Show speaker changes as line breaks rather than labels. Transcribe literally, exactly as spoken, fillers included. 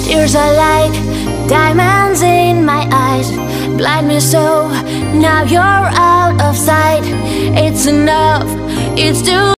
Tears are like diamonds in my eyes, blind me so, now you're out of sight. It's enough, it's too